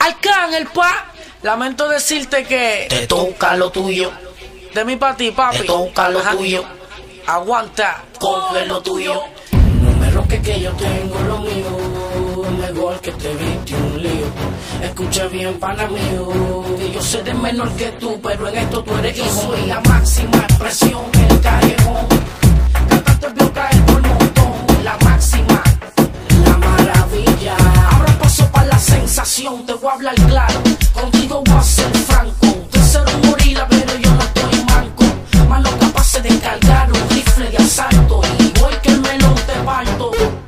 Arcángel, pa. Lamento decirte que te toca lo tuyo. De mí pa' ti, papi. Te toca lo tuyo. Aguanta, coge lo tuyo. No me roques que yo tengo lo mío. Mejor que te viste un lío. Escucha bien, pana mío, que yo sé de menor que tú, pero en esto tú eres hijo. Soy la máxima expresión en el callejón. Cantante vio caer por montón. La máxima, la maravilla. Ahora paso para la sensación. Te voy a hablar claro, contigo voy a ser franco. Tú eres un gorila, pero yo no estoy manco. Manos capaces de cargar un rifle de asalto. Y voy que el melón te parto.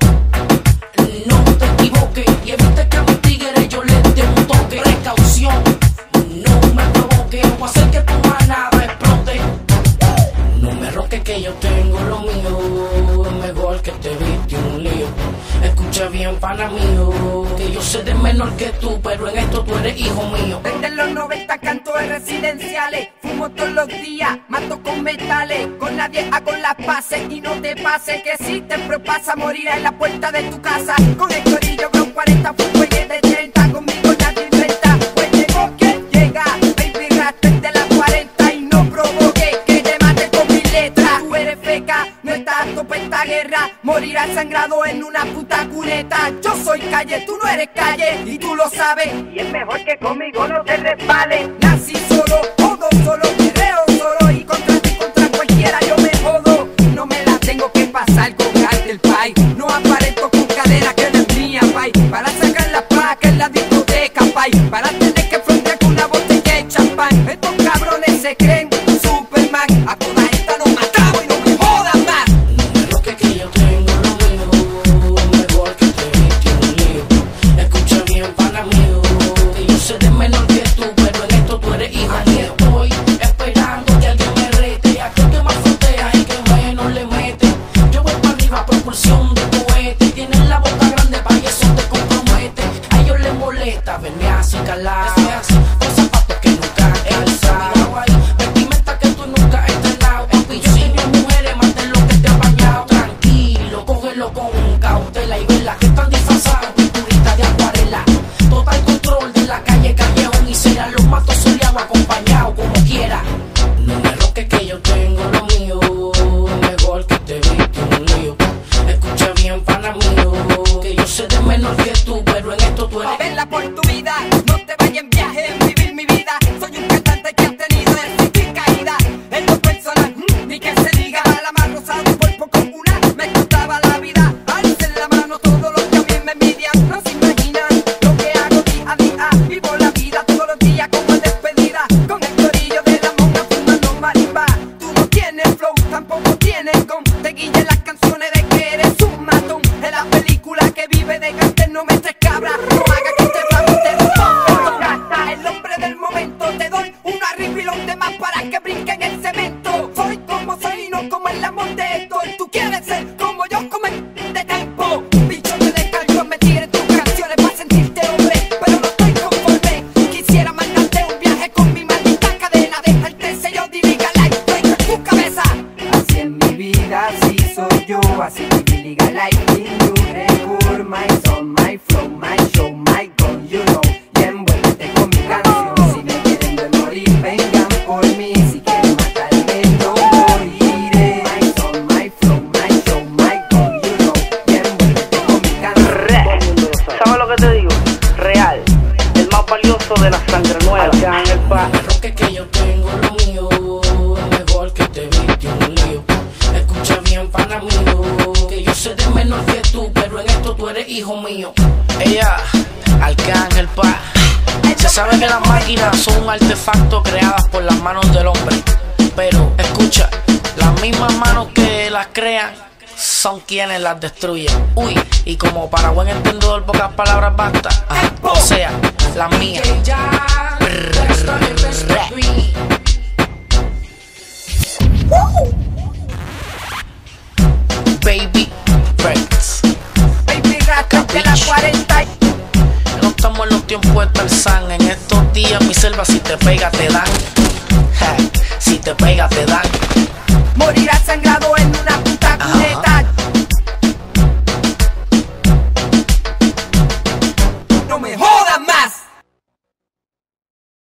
No te equivoques y evite que a mis tigres yo les dé un toque. Precaución, no me provoque, o voy a hacer que tu manada explote. No me roques que yo tengo lo mío. Mejor que te viste un lío. Escucha bien, pana mío, que yo sé de menor que tú, pero en esto tú eres hijo mío. Desde los 90 canto en residenciales, fumo todos los días, mato con metales. Con nadie hago las paces y no te pase que si te propasa morir en la puerta de tu casa. Con el corillo con 40 fuelles de 30, conmigo nadie inventa. Pues llegó quien llega, baby rasta de las 40 y no provoque que te mate con mi letra. Tú eres feca, no estás apto para esta guerra, morirás sangrado en una puta cuneta. Yo soy calle, tú no eres calle y tú lo sabes, y es mejor que conmigo no te resbales. Nací solo, jodo solo, guerreo solo, y contra ti, contra cualquiera yo me jodo. No me la tengo que pasar con cartel pay, no aparezco con cadena que no es mía, pay, para sacar la placa en la discoteca, pay, para tener que frontear con una botella de champán. Estos cabrones se creen Superman, a toda esta nos matamos y no me jodan más. No me roques que yo tengo lo mío. Mejor que te viste un lío. Escucha bien, pana mío, que yo sé de menor que tú, pero en esto tú eres hijo mío. Estoy esperando que alguien me rete, aquel que más frontea y que menos le mete. Yo voy para arriba, propulsión de cohete. Tienen la boca grande, pa' y eso te compromete. A ellos les molesta verme así calado, con zapatos que nunca he calzado, vestimenta que tú nunca has estrenado. Papi, yo tengo mujeres más de lo que te ha bañado. Tranquilo, cógelo con cautela y vela que están disfrazados, pinturitas de acuarela. Total control de la calle, callejón y serán los matos soleados acompañados como quiera. No me roques que yo tengo lo mío. Mejor que te viste un lío. Escucha bien, pana mío, que yo sé de menor que tú, pero en esto tú eres. Vela por tu vida, no te vayas en viaje, en vivir mi vida. Soy un cantante que ha tenido éxito y caída. En lo personal, ni que se diga, la más rosada un cuerpo con una. Me costaba la vida, alce la mano todos los que a mí me envidian. No se imaginan lo que hago día a día. Vivo la vida todos los días como despedida, con el corillo de la monja fumando marimba. Tú no tienes flow, tampoco tienes con. Te guille las canciones de que eres un matón. En la película que vive de gante no me estés cabra. No hagas que te flamo, te doy un el hombre del momento. Te doy un arribilón de más para que brinque en el cemento. Soy como soy y no como el amor de esto. Tú quieres ser como yo, como el de tiempo. Bicho te descargo, me tires tus canciones para sentirte hombre, pero no estoy conforme. Quisiera mandarte un viaje con mi maldita cadena. Dejarte el sello de Liga Life en tu cabeza. Así es mi vida, así soy yo. Así mi Liga Life in you. Record my song, my flow, my show, my goal, you know. Y envuélvete con mi canción. Si me quieren ver morir, vengan por mí. Si quieren matarme, no moriré. My song, my flow, my show, my goal, you know. Y envuélvete con mi canción. ¿Sabes lo que te digo? Real, el más valioso de la sangre nueva. Arcángel, pa. No me roques que yo tengo lo mío. Mejor que te viste un lío. Escucha bien, pana mío, que yo sé de menor que tú, pero en esto tú eres hijo mío. ella, Arcángel, pa. Se sabe que las máquinas son un artefacto creadas por las manos del hombre, pero escucha, las mismas manos que las crean son quienes las destruyen. Uy, y como para buen entendedor pocas palabras basta, o sea, las mías. Baby Rex. Baby rasta de las 40. No estamos en los tiempos de Tarzán. En estos días mi selva si te pega te dan. Ja, si te pega te dan. Morirás sangrado en una puta cuneta. No me jodas más.